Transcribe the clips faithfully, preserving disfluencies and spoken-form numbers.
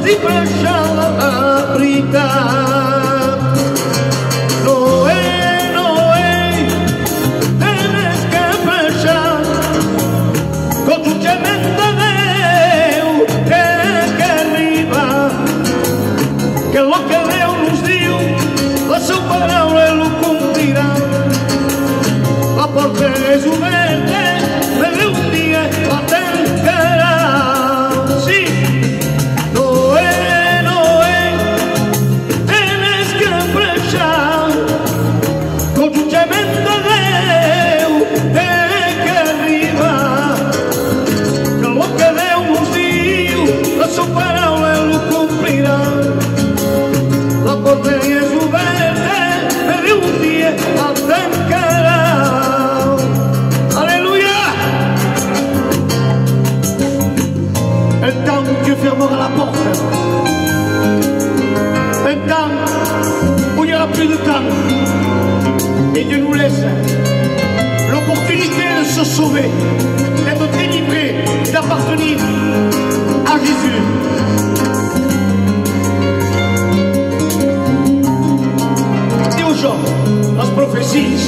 dir per això la veritat. Noé, Noé, tens que baixar, que el jutjament de Déu té que arribar, que el que Déu nos diu, la seva paraula lo complirà. La porta és oberta, però un dia la tancarà. Sí, Noé, Noé, tens que baixar, que el jutjament de Déu té que arribar, que el que Déu nos diu, la seva paraula lo complirà. La porta és oberta, però un dia la tancarà. Alléluia! Un temps Dieu fermera la porte. Un temps où il n'y aura plus de temps. Et Dieu nous laisse l'opportunité de se sauver, d'être délivré, d'appartenir à Jésus. Les profecies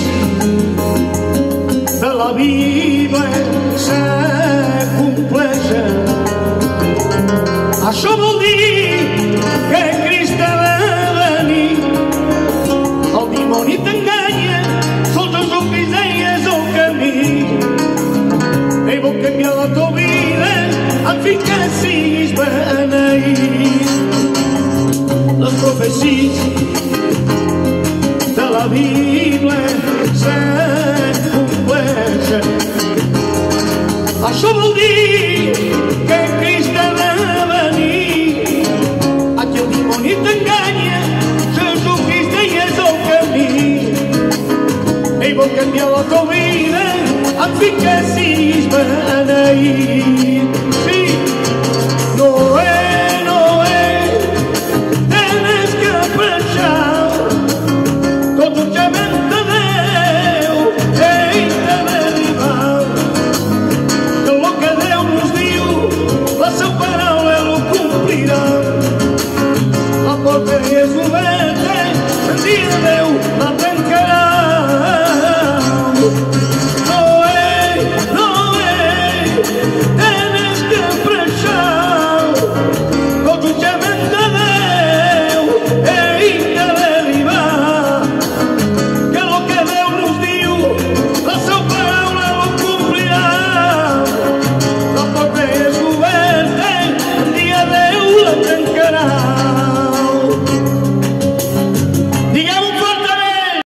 de la Bíblia s'acompleixen. Això vol dir que Crist ha de venir. El dimoni t'enganya, sols Jesucrist és el camí. Ell vol canviar la teva vida, en fi que siguis beneït. Les profecies la Bíblia s'acompleixen. Això vol dir que Crist ha de venir. Aquí el dimoni t'enganya, Jesucrist és el camí. Ell vol canviar la teva vida, en fi que siguis beneït.